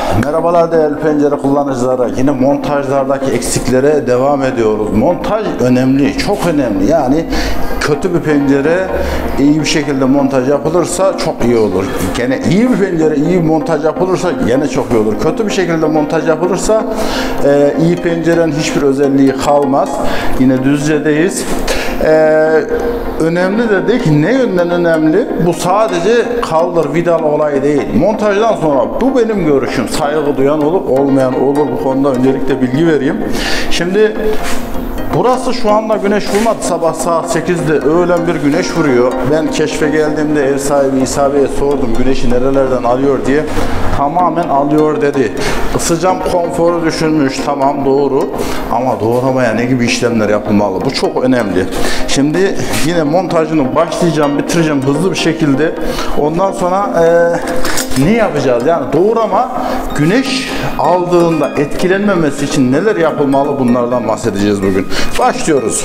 Merhabalar değerli pencere kullanıcıları. Yine montajlardaki eksiklere devam ediyoruz. Montaj önemli, çok önemli. Yani kötü bir pencere iyi bir şekilde montaj yapılırsa çok iyi olur. Gene iyi bir pencere iyi montaj yapılırsa gene çok iyi olur. Kötü bir şekilde montaj yapılırsa iyi pencerenin hiçbir özelliği kalmaz. Yine Düzce'deyiz. Önemli dedik. Ne yönden önemli? Bu sadece kaldır vidalı olay değil. Montajdan sonra bu benim görüşüm. Saygı duyan olur, olmayan olur. Bu konuda öncelikle bilgi vereyim. Şimdi burası şu anda güneş vurmadı. Sabah saat 8'de öğlen bir güneş vuruyor. Ben keşfe geldiğimde ev sahibi İsa Bey'e sordum güneşi nerelerden alıyor diye. Tamamen alıyor dedi. Isıcam konforu düşünmüş. Tamam doğru. Ama doğramaya ne gibi işlemler yapılmalı? Bu çok önemli. Şimdi yine montajını başlayacağım, bitireceğim hızlı bir şekilde. Ondan sonra ne yapacağız? Yani doğrama güneş aldığında etkilenmemesi için neler yapılmalı bunlardan bahsedeceğiz bugün. Başlıyoruz.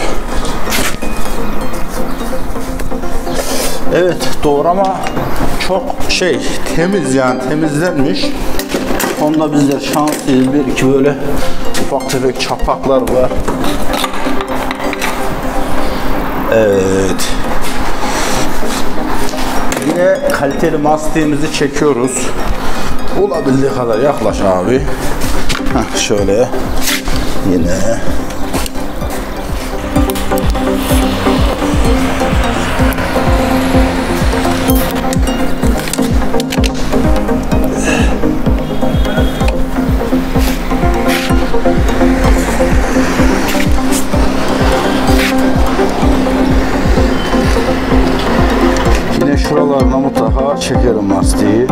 Evet, doğrama çok temiz, yani temizlenmiş. Onda bizler şanslıyız. Bir iki böyle ufak tefek çapaklar var. Evet. Yine kaliteli mastiğimizi çekiyoruz. Olabildiği kadar yaklaş abi. Heh, şöyle yine şuralarına mutlaka çekerim mastiği.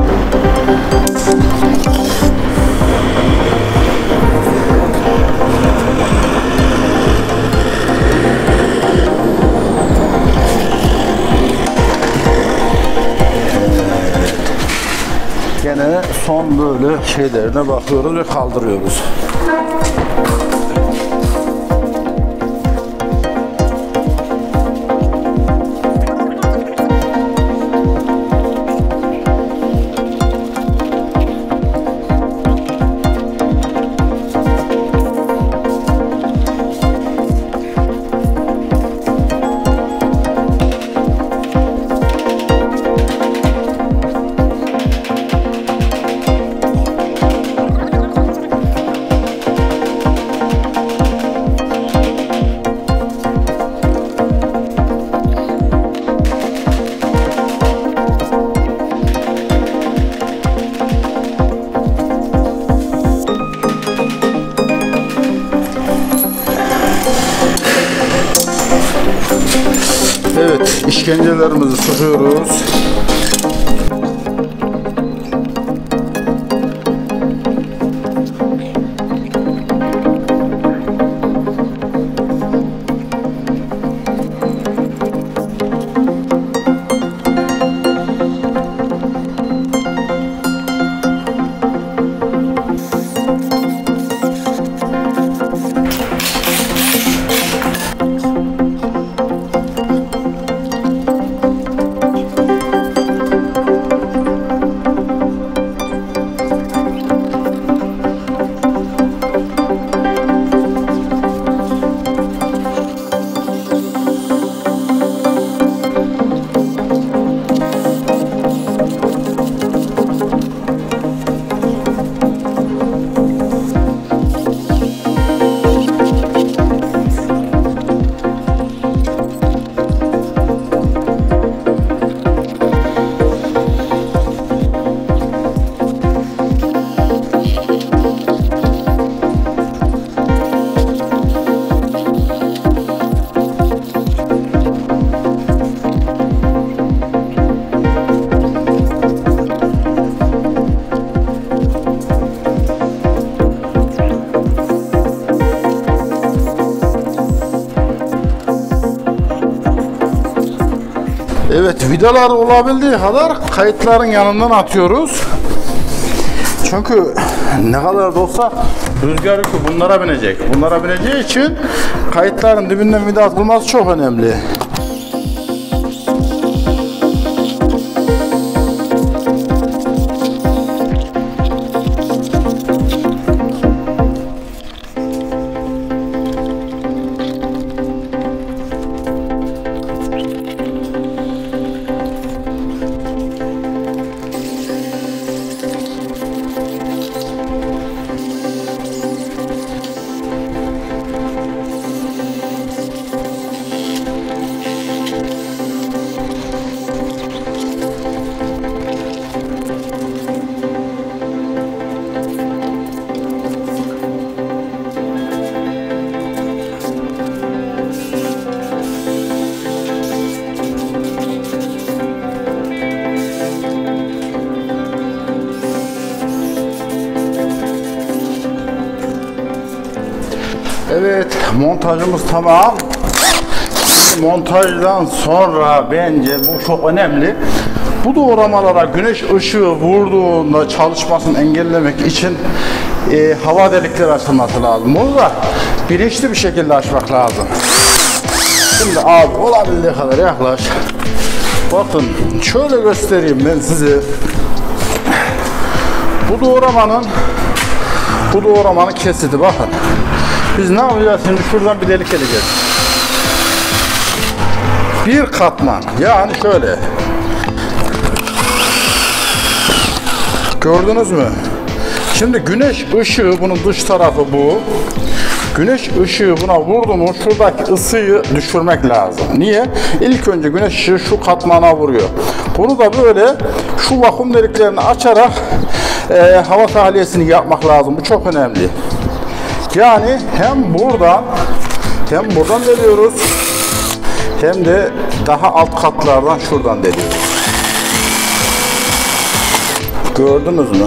Gene son böyle şeylerine bakıyoruz ve kaldırıyoruz. Evet, işkencelerimizi sıkıyoruz. Evet, vidalar olabildiği kadar kayıtların yanından atıyoruz. Çünkü ne kadar da olsa rüzgar yükü bunlara binecek. Bunlara bineceği için kayıtların dibinden vida atılması çok önemli. Evet, montajımız tamam. Şimdi montajdan sonra bence bu çok önemli. Bu doğramalara güneş ışığı vurduğunda çalışmasını engellemek için hava delikleri açılması lazım. Bunu da bilinçli bir şekilde açmak lazım. Şimdi abi olabildiği kadar yaklaş. Bakın şöyle göstereyim ben size. Bu doğramanın kesiti bakın. Biz ne yapacağız şimdi? Şuradan bir delik edeceğiz. Bir katman, yani şöyle. Gördünüz mü? Şimdi güneş ışığı, bunun dış tarafı bu. Güneş ışığı buna vurdu mu şuradaki ısıyı düşürmek lazım. Niye? İlk önce güneş ışığı şu katmana vuruyor. Bunu da böyle şu vakum deliklerini açarak hava tahliyesini yapmak lazım. Bu çok önemli. Yani hem buradan deliyoruz, hem de daha alt katlardan şuradan deliyoruz. Gördünüz mü?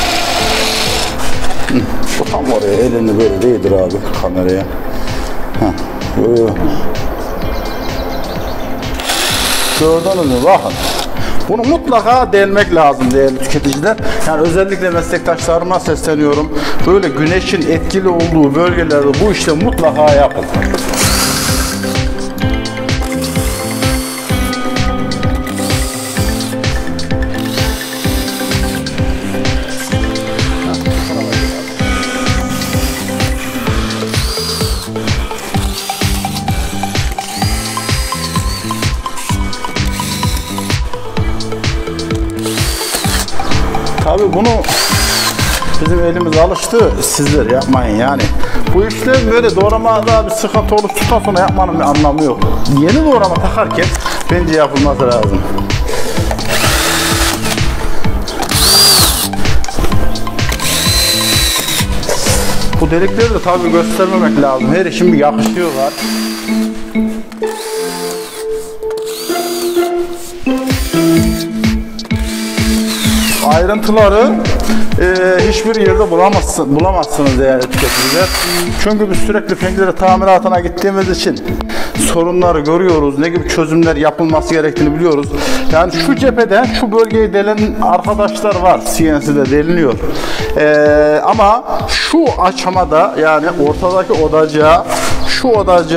Bu tam oraya elini böyle değdir abi kameraya. Gördünüz mü? Bakın. Bunu mutlaka delmek lazım değerli tüketiciler. Yani özellikle meslektaşlarıma sesleniyorum. Böyle güneşin etkili olduğu bölgelerde bu işlemi mutlaka yapın. Tabii bunu bizim elimiz alıştı, sizler yapmayın yani. Bu işlem böyle doğramada bir sıkıntı oluştuktan sonra yapmanın bir anlamı yok. Yeni doğrama takarken bence yapılması lazım. Bu delikleri de tabii göstermemek lazım. Her işin bir yakışıyorlar. Ayrıntıları hiçbir yerde bulamazsınız değerli tüketiciler. Çünkü biz sürekli pencere tamiratına gittiğimiz için sorunları görüyoruz. Ne gibi çözümler yapılması gerektiğini biliyoruz. Yani şu cepheden şu bölgeyi delen arkadaşlar var. CNC'de deliniyor. Ama şu aşamada yani ortadaki odacığa, şu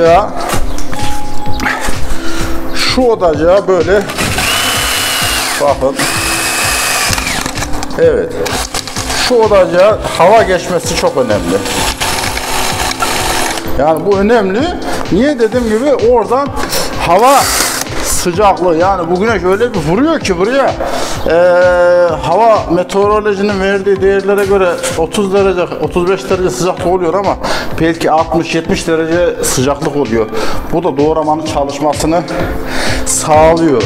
odacığa böyle bakın. Evet. Şu odacığa hava geçmesi çok önemli. Yani bu önemli. Niye dediğim gibi oradan hava sıcaklığı, yani bu güneş öyle bir vuruyor ki buraya hava meteorolojinin verdiği değerlere göre 30 derece 35 derece sıcaklık oluyor ama belki 60-70 derece sıcaklık oluyor. Bu da doğramanın çalışmasını sağlıyor.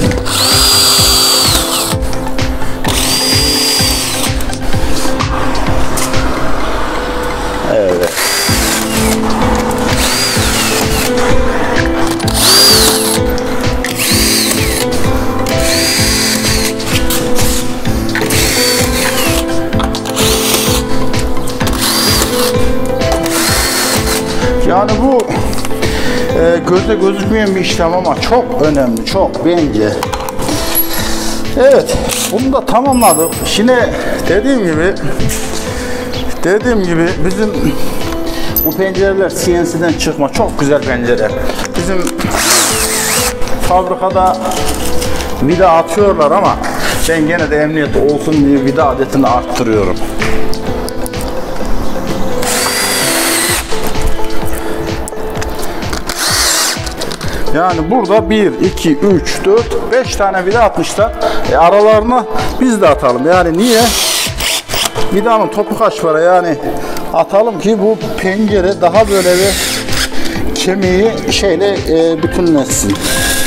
Evet. Yani bu gözle gözükmeyen bir işlem ama çok önemli, çok bence. Evet, bunu da tamamladık. Şimdi dediğim gibi bizim bu pencereler CNC'den çıkma çok güzel pencere. Bizim fabrikada vida atıyorlar ama ben gene de emniyet olsun diye vida adetini arttırıyorum. Yani burada 1, 2, 3, 4, 5 tane vida atmışlar. Aralarına biz de atalım. Yani niye? Vidanın topu kaç para, yani atalım ki bu pencere daha böyle bir kemiği şeyle bütünleşsin.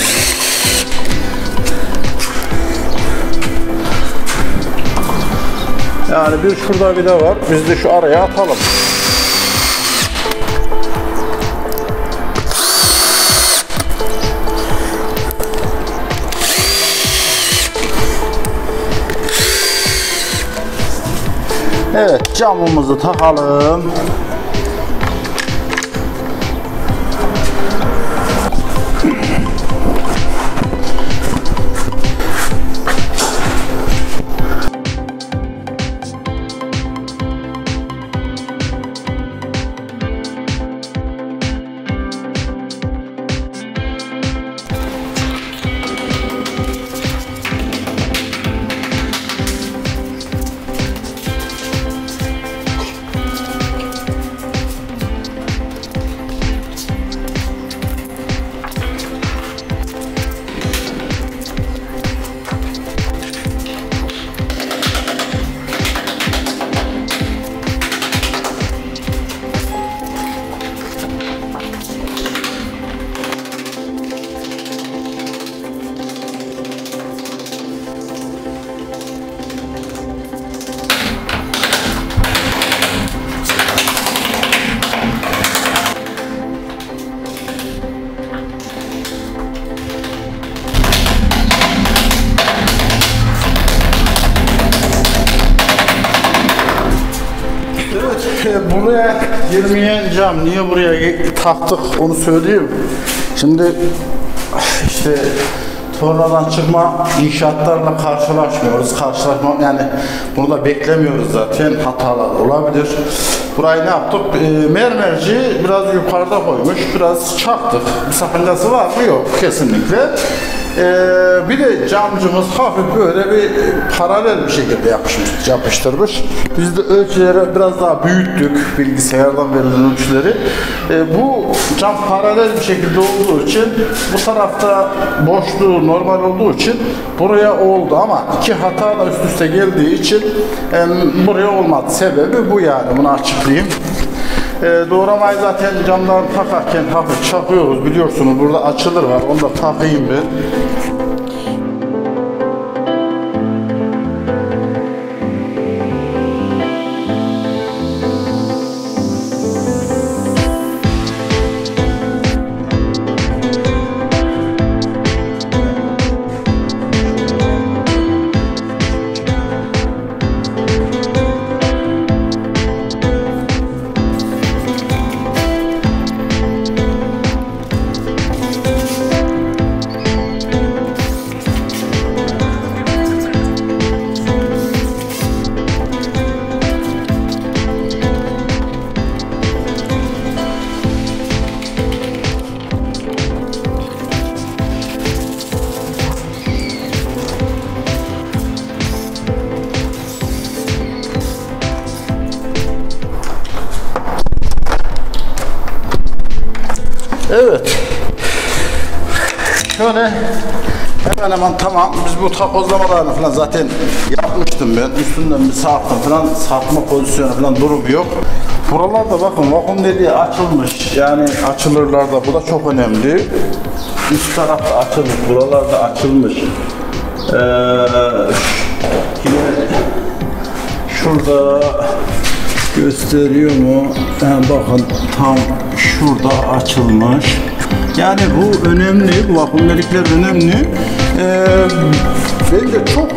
Yani bir şurada vida var. Biz de şu araya atalım. Evet, camımızı takalım. buraya girmeyen cam niye buraya taktık onu söyleyeyim. Şimdi işte sonradan çıkma inşaatlarla karşılaşmıyoruz. Yani bunu da beklemiyoruz zaten. Hatalar olabilir. Burayı ne yaptık? Mermerci biraz yukarıda koymuş. Biraz çaktık. Bir sakıncası var mı? Yok. Kesinlikle. Bir de camcımız hafif böyle bir paralel bir şekilde yapıştırmış. Biz de ölçüleri biraz daha büyüttük, bilgisayardan verilen ölçüleri. Bu cam paralel bir şekilde olduğu için bu tarafta boşluğu normal olduğu için buraya oldu ama iki hata da üst üste geldiği için buraya olmadı. Sebebi bu yani, bunu açıklayayım. Doğramayı zaten camdan takarken hafif çakıyoruz, biliyorsunuz burada açılır var, onu da takayım ben. Evet. Şöyle hemen tamam. Biz bu takozlamalarını falan zaten yapmıştım ben. Üstünden bir sarktım falan. Sarkma pozisyonu falan durumu yok. Buralarda bakın vakum deliği açılmış. Yani açılırlar da, bu da çok önemli. Üst tarafta açılmış. Buralarda açılmış. Yine şurada gösteriyor mu? Bakın tam şurada açılmış. Yani bu önemli, bu vakum delikler önemli. Bence çok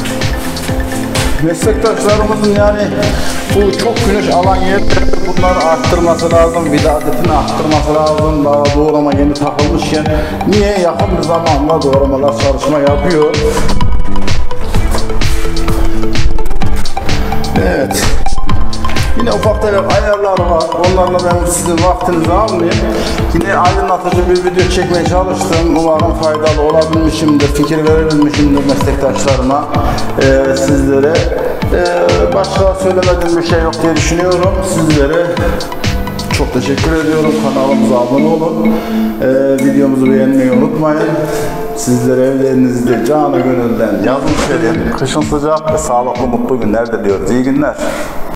meslektaşlarımızın yani bu çok güneş alan yerleri bunları arttırması lazım, vida adetini arttırması lazım. Daha doğrama yeni takılmışken niye yakın bir zamanla doğramalar çalışma yapıyor. Evet. Yine ufak tefek ayarları var. Onlarla ben sizin vaktinizi almayayım. Yine aydınlatıcı bir video çekmeye çalıştım. Umarım faydalı olabilmişimdir, fikir verebilmişimdir meslektaşlarıma, sizlere. Başka söylemediğim bir şey yok diye düşünüyorum. Sizlere çok teşekkür ediyorum. Kanalımıza abone olun. Videomuzu beğenmeyi unutmayın. Sizlere evlerinizde canı gönülden yazmış edin. Kışın sıcak ve sağlıklı mutlu günler diliyoruz. İyi günler.